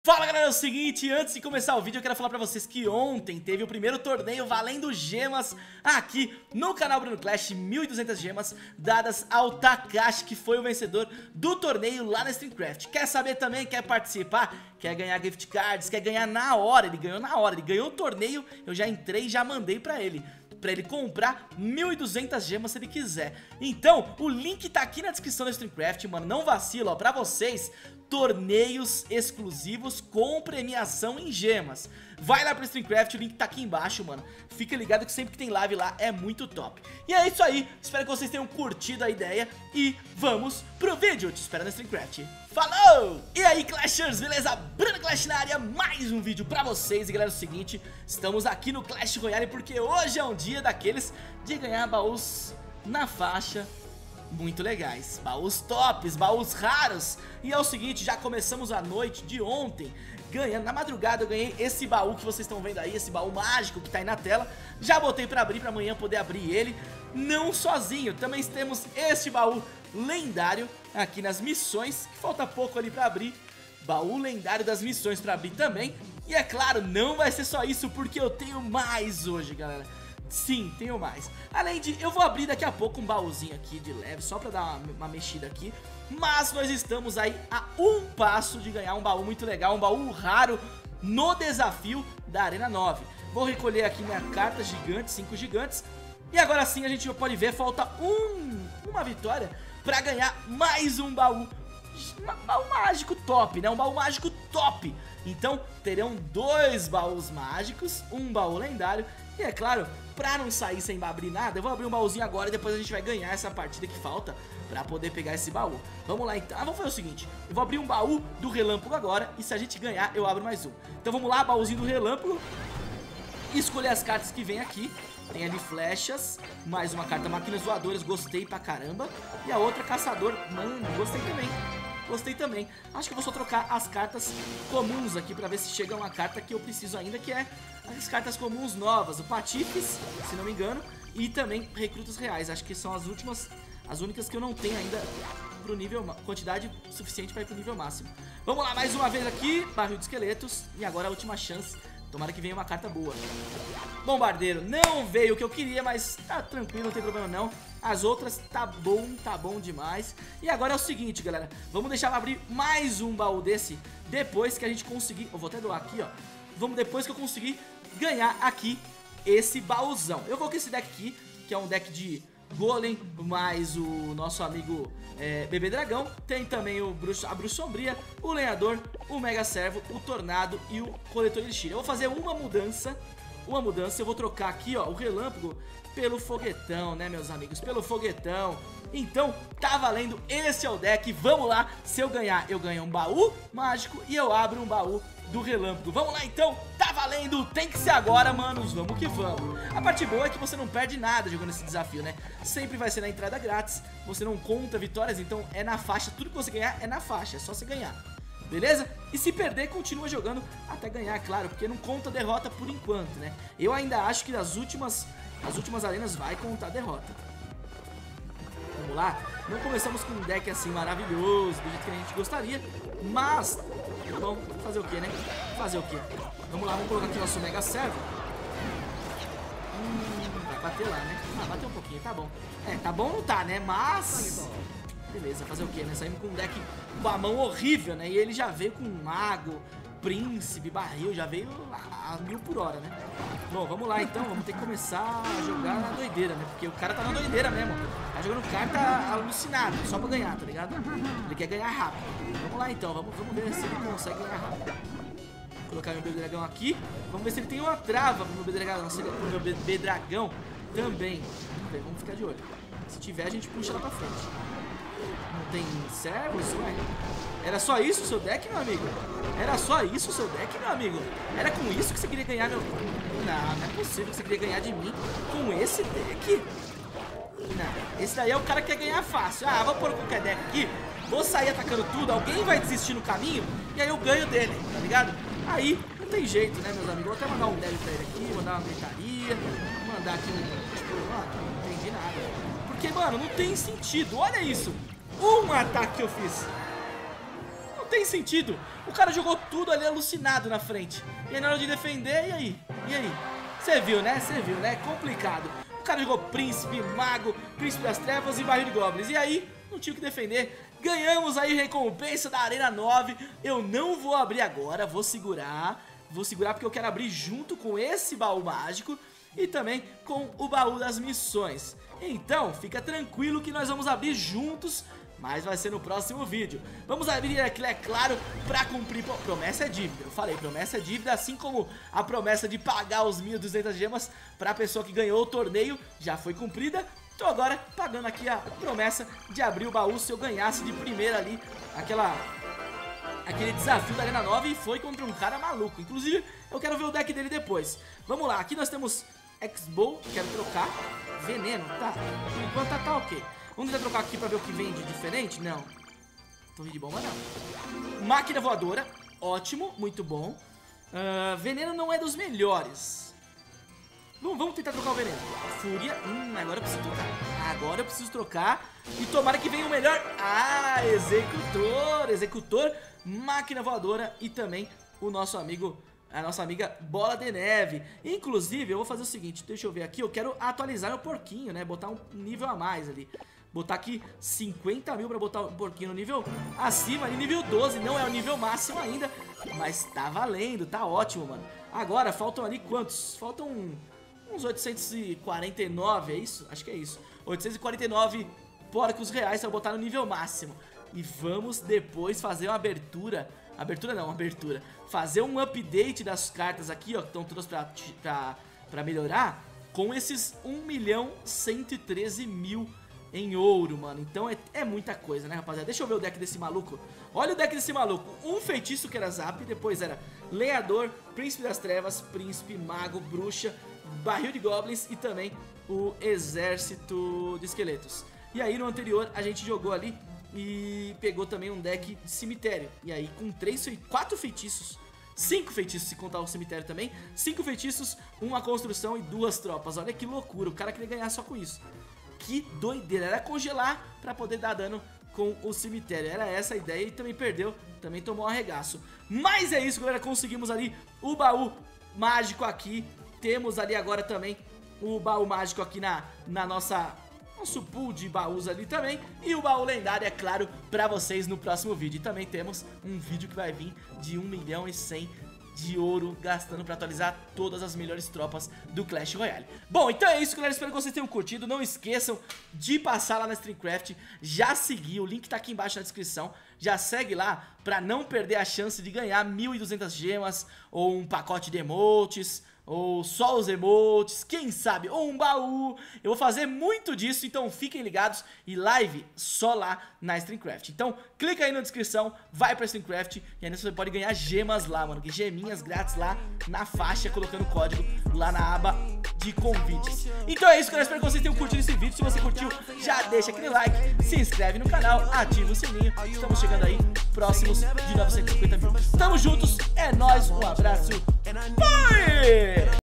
Fala galera, é o seguinte, antes de começar o vídeo eu quero falar pra vocês que ontem teve o primeiro torneio valendo gemas aqui no canal Bruno Clash, 1.200 gemas dadas ao Takashi, que foi o vencedor do torneio lá na StreamCraft. Quer saber também, quer participar, quer ganhar gift cards, quer ganhar na hora, ele ganhou o torneio, eu já entrei e já mandei pra ele comprar 1.200 gemas se ele quiser. Então, o link tá aqui na descrição da StreamCraft, mano, não vacila, ó, pra vocês, torneios exclusivos com premiação em gemas. Vai lá pro StreamCraft, o link tá aqui embaixo, mano. Fica ligado que sempre que tem live lá é muito top. E é isso aí, espero que vocês tenham curtido a ideia e vamos pro vídeo. Eu te espero na StreamCraft. Falou! E aí, Clashers, beleza? Bruno Clash na área, mais um vídeo pra vocês. E galera, é o seguinte, estamos aqui no Clash Royale porque hoje é um dia daqueles de ganhar baús na faixa muito legais, baús tops, baús raros. E é o seguinte, já começamos a noite de ontem ganhando, na madrugada eu ganhei esse baú que vocês estão vendo aí, esse baú mágico que tá aí na tela. Já botei pra abrir, pra amanhã poder abrir ele, não sozinho. Também temos este baú lendário aqui nas missões, que falta pouco ali pra abrir. Baú lendário das missões pra abrir também. E é claro, não vai ser só isso, porque eu tenho mais hoje, galera. Sim, tenho mais. Além de, eu vou abrir daqui a pouco um baúzinho aqui de leve, só pra dar uma mexida aqui. Mas nós estamos aí a um passo de ganhar um baú muito legal, um baú raro no desafio da Arena 9. Vou recolher aqui minha carta gigante, 5 gigantes. E agora sim a gente pode ver, falta uma vitória pra ganhar mais um baú. Um baú mágico top, né? Um baú mágico top. Então terão 2 baús mágicos, um baú lendário. E é claro, pra não sair sem abrir nada, eu vou abrir um baúzinho agora e depois a gente vai ganhar essa partida que falta pra poder pegar esse baú. Vamos lá então, vamos fazer o seguinte, eu vou abrir um baú do relâmpago agora e se a gente ganhar eu abro mais um. Então vamos lá, baúzinho do relâmpago. E escolher as cartas que vem aqui. Tem ali flechas, mais uma carta máquinas voadoras, gostei pra caramba. E a outra caçador, mano, gostei também. Gostei também. Acho que eu vou só trocar as cartas comuns aqui pra ver se chega uma carta que eu preciso ainda, que é as cartas comuns novas. O Patifes, se não me engano, e também recrutas reais. Acho que são as únicas que eu não tenho ainda pro nível, quantidade suficiente pra ir pro nível máximo. Vamos lá, mais uma vez aqui, barril de esqueletos. E agora a última chance. Tomara que venha uma carta boa. Bombardeiro, não veio o que eu queria, mas tá tranquilo, não tem problema não. As outras tá bom demais. E agora é o seguinte, galera, vamos deixar eu abrir mais um baú desse depois que a gente conseguir, eu vou até doar aqui, ó. Vamos depois que eu conseguir ganhar aqui esse baúzão. Eu vou com esse deck aqui, que é um deck de Golem, mais o nosso amigo Bebê Dragão. Tem também a Bruxa Sombria, o Lenhador, o Mega Servo, o Tornado e o Coletor de Elixir. Eu vou fazer uma mudança, eu vou trocar aqui, ó, o Relâmpago pelo Foguetão, né, meus amigos, pelo Foguetão. Então, tá valendo, esse é o deck, vamos lá, se eu ganhar, eu ganho um baú mágico e eu abro um baú do Relâmpago. Vamos lá então, tá valendo, tem que ser agora, manos, vamos que vamos. A parte boa é que você não perde nada jogando esse desafio, né? Sempre vai ser na entrada grátis, você não conta vitórias, então é na faixa, tudo que você ganhar é na faixa, é só você ganhar. Beleza? E se perder, continua jogando até ganhar, claro, porque não conta derrota por enquanto, né? Eu ainda acho que nas últimas arenas vai contar derrota. Vamos lá? Não começamos com um deck assim maravilhoso, do jeito que a gente gostaria, mas tá bom, fazer o que, né? Fazer o que? Vamos lá, vamos colocar aqui o nosso Mega Servo. Vai bater lá, né? Ah, bateu um pouquinho, tá bom. Tá bom não tá, né? Mas beleza, fazer o que, né? Saímos com um deck com a mão horrível, né? E ele já veio com mago, príncipe, barril, já veio a 1000 por hora, né? Bom, vamos lá então, vamos ter que começar a jogar na doideira, né? Porque o cara tá na doideira mesmo. Tá jogando carta alucinado, só pra ganhar, tá ligado? Ele quer ganhar rápido. Vamos lá então, vamos ver se ele consegue ganhar rápido. Vou colocar meu bebê dragão aqui. Vamos ver se ele tem uma trava pro meu bebê dragão. Pro meu bebê dragão também. Vamos ver, vamos ficar de olho. Se tiver, a gente puxa lá pra frente. Não tem servos? Ué? Era só isso o seu deck, meu amigo? Era só isso o seu deck, meu amigo? Era com isso que você queria ganhar, meu... Não é possível que você queria ganhar de mim com esse deck. Não, esse daí é o cara que quer ganhar fácil. Ah, vou pôr qualquer deck aqui, vou sair atacando tudo, alguém vai desistir no caminho e aí eu ganho dele, tá ligado? Aí não tem jeito, né, meus amigos? Vou até mandar um dele pra ele aqui, mandar uma gritaria, mandar aqui um... Tipo, não entendi nada. Porque, mano, não tem sentido, olha isso. Um ataque que eu fiz. tem sentido. O cara jogou tudo ali alucinado na frente. E aí na hora de defender, e aí? E aí? Você viu, né? Complicado. O cara jogou príncipe, mago, príncipe das trevas e barril de goblins. E aí, não tinha o que defender. Ganhamos aí recompensa da Arena 9. Eu não vou abrir agora, vou segurar porque eu quero abrir junto com esse baú mágico e também com o baú das missões. Então, fica tranquilo que nós vamos abrir juntos, mas vai ser no próximo vídeo. Vamos abrir aqui, é claro, pra cumprir promessa é dívida. Eu falei, promessa é dívida, assim como a promessa de pagar os 1.200 gemas pra pessoa que ganhou o torneio já foi cumprida. Tô agora pagando aqui a promessa de abrir o baú se eu ganhasse de primeira ali aquele desafio da Arena 9 e foi contra um cara maluco. Inclusive, eu quero ver o deck dele depois. Vamos lá, aqui nós temos X-Bow, quero trocar. Veneno, tá. Por enquanto tá ok. Vamos tentar trocar aqui pra ver o que vem de diferente? Não. Torre de bomba não. Máquina voadora, ótimo, muito bom. Veneno não é dos melhores. Vamos tentar trocar o veneno. Fúria, agora eu preciso trocar. Agora eu preciso trocar. E tomara que venha o melhor. Ah, Executor, máquina voadora e também o nosso amigo, a nossa amiga Bola de Neve. Inclusive, eu vou fazer o seguinte, deixa eu ver aqui, eu quero atualizar o porquinho, né? Botar um nível a mais ali. Botar aqui 50 mil pra botar o porquinho no nível acima, ali nível 12, não é o nível máximo ainda, mas tá valendo, tá ótimo, mano. Agora, faltam ali quantos? Faltam uns 849, é isso? Acho que é isso. 849 porcos reais pra botar no nível máximo. E vamos depois fazer uma abertura. Fazer um update das cartas aqui, ó, que estão todas pra melhorar, com esses 1.113.000 em ouro, mano. Então é muita coisa, né, rapaziada? Deixa eu ver o deck desse maluco. Olha o deck desse maluco. Um feitiço que era zap, depois era lenhador, príncipe das trevas, príncipe, mago, bruxa, barril de goblins e também o exército de esqueletos. E aí no anterior a gente jogou ali e pegou também um deck de cemitério. E aí com 4 feitiços, 5 feitiços se contar o cemitério também, 5 feitiços, uma construção e 2 tropas. Olha que loucura, o cara queria ganhar só com isso. Que doideira, era congelar pra poder dar dano com o cemitério. Era essa a ideia e também perdeu, também tomou um arregaço. Mas é isso, galera, conseguimos ali o baú mágico aqui. Temos ali agora também o baú mágico aqui na nosso pool de baús ali também. E o baú lendário, é claro, pra vocês no próximo vídeo. E também temos um vídeo que vai vir de 1.100.000 de ouro gastando pra atualizar todas as melhores tropas do Clash Royale. Bom, então é isso, galera, espero que vocês tenham curtido. Não esqueçam de passar lá na StreamCraft, já seguir, o link tá aqui embaixo na descrição. Já segue lá pra não perder a chance de ganhar 1.200 gemas ou um pacote de emotes, ou só os emotes, quem sabe, ou um baú. Eu vou fazer muito disso, então fiquem ligados. E live só lá na StreamCraft. Então clica aí na descrição, vai pra StreamCraft e ainda você pode ganhar gemas lá, mano. Geminhas grátis lá na faixa, colocando o código lá na aba de convites. Então é isso, galera, espero que vocês tenham curtido esse vídeo. Se você curtiu, já deixa aquele like, se inscreve no canal, ativa o sininho. Estamos chegando aí próximos de 950 mil. Tamo juntos, é nóis, um abraço, fui!